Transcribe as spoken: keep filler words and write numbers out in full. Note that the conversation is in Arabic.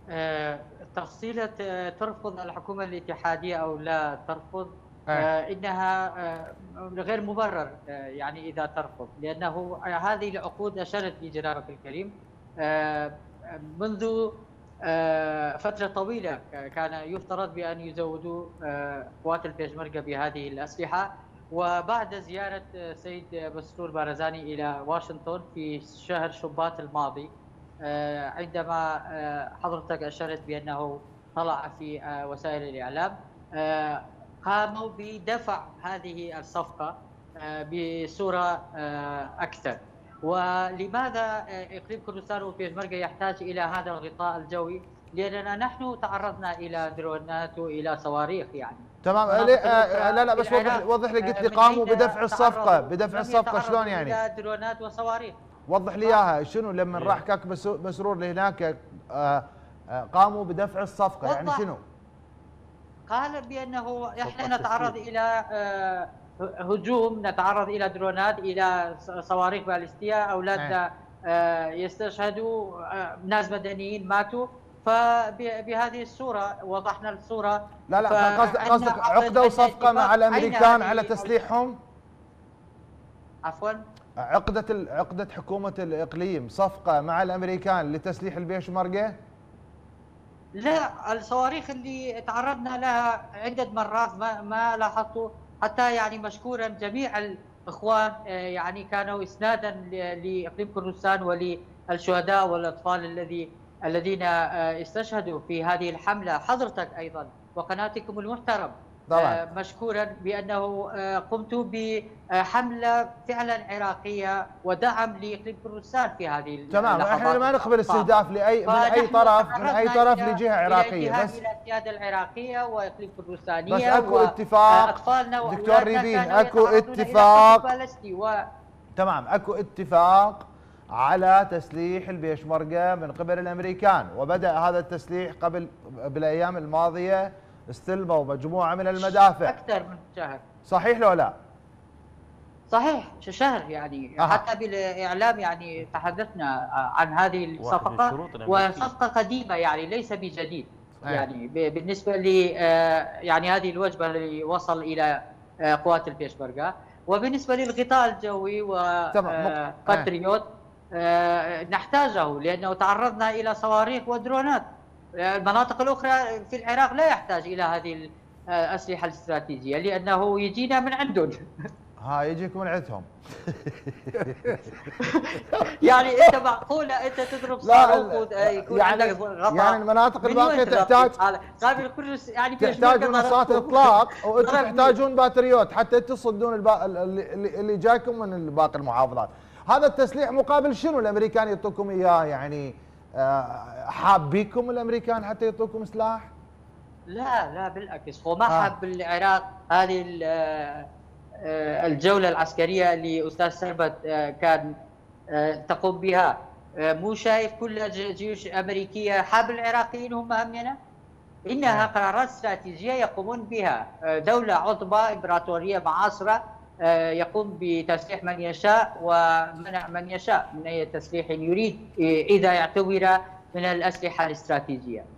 آه، تفصيلة آه، ترفض الحكومة الاتحادية أو لا ترفض، ايه. آه، إنها آه، غير مبرر، آه، يعني إذا ترفض، لأنه هذه العقود أشارت بجنابك الكريم آه، منذ آه، فترة طويلة كان يفترض بأن يزودوا آه، قوات البيشمركة بهذه الأسلحة. وبعد زيارة آه، سيد مسرور بارزاني إلى واشنطن في شهر شباط الماضي، آه، عندما آه، حضرتك أشرت بأنه طلع في آه، وسائل الإعلام، آه، قاموا بدفع هذه الصفقة آه، بصورة آه، أكثر. ولماذا آه، إقليم كردستان وبيشمركة يحتاج إلى هذا الغطاء الجوي؟ لأننا نحن تعرضنا إلى درونات وإلى صواريخ، يعني تمام. ليه- المناطق آه، لا الأخرى لا في بس وضح لي العراق وضح لي، قلت آه، لي من قاموا أين بدفع الصفقة، تعرضوا؟ بدفع لم الصفقة شلون يتعرضوا يعني؟ إلى درونات وصواريخ. وضح لي آه. اياها، شنو لما راح كاك بس- مسرور لهناك آه، آه، قاموا بدفع الصفقة يعني وضح. شنو؟ قال بأنه صفقة احنا نتعرض تسليح. إلى آه، هجوم، نتعرض إلى درونات، إلى صواريخ باليستية، ايه. أولادنا آه، يستشهدوا، آه، ناس مدنيين ماتوا. فبهذه الصورة وضحنا الصورة. لا لا، قصدك فعندنا قصدك عقد، عقدوا عندنا صفقة مع اتفاق. أين الامريكان على هذه؟ تسليحهم؟ عفوا. عقدة ال- عقدة حكومة الإقليم صفقة مع الأمريكان لتسليح البيشمركة؟ لا، الصواريخ اللي تعرضنا لها عدة مرات ما ما لاحظتوا حتى، يعني مشكورا جميع الإخوان آه، يعني كانوا إسنادا ل- لإقليم كردستان وللشهداء والأطفال الذي الذين آه، استشهدوا في هذه الحملة، حضرتك أيضا وقناتكم المحترم. طبعا. آه، مشكورا بأنه آه، قمت بحملة فعلا عراقية ودعم لإقليم كردستان في هذه تمام. احنا اللحظات ما نقبل الصعبة. استهداف لاي من اي فنحن طرف من اي تعرضنا طرف الى لجهه الى عراقيه، انتهاك بس الى السياده العراقيه واقليم بس كردستانيه، اكو اتفاق واطفالنا دكتور واولادنا ريفين، كانوا اكو يتعرضون الى اتفاق. قصف باليستي و... تمام، اكو اتفاق على تسليح البيشمركة من قبل الامريكان، وبدا هذا التسليح قبل بالايام الماضيه، استلموا مجموعه من المدافع. اكثر من شهر. صحيح لو لا؟ صحيح، شهر يعني. أها. حتى بالاعلام يعني تحدثنا عن هذه الصفقه، وصفقه قديمه يعني ليس بجديد. أيه. يعني بالنسبه ل يعني هذه الوجبه اللي وصل الى قوات البيشمركة، وبالنسبه للغطاء الجوي وباتريوت نحتاجه، لانه تعرضنا الى صواريخ ودرونات. المناطق الاخرى في العراق لا يحتاج الى هذه الاسلحه الاستراتيجيه، لانه يجينا من عندهم. ها يجيك من عندهم. يعني انت معقوله انت تضرب صاروخ يكون يعني عندك غطاء؟ يعني المناطق الباقيه تحتاج قابل كل يعني تحتاج منصات اطلاق، وانتم تحتاجون باتريوت حتى تصدون البا... اللي, اللي جاكم من باقي المحافظات. هذا التسليح مقابل شنو الامريكان يعطوكم اياه؟ يعني حابيكم الامريكان حتى يعطوكم سلاح؟ لا لا بالعكس، هو ما حب العراق هذه الجولة العسكرية اللي أستاذ سربت كان تقوم بها. مو شايف كل جيوش أمريكية حاب العراقيين هم همنا؟ إنها قرارات استراتيجية يقومون بها. دولة عظمى إمبراطورية معاصرة يقوم بتسليح من يشاء ومنع من يشاء من أي تسليح يريد إذا اعتبر من الأسلحة الاستراتيجية.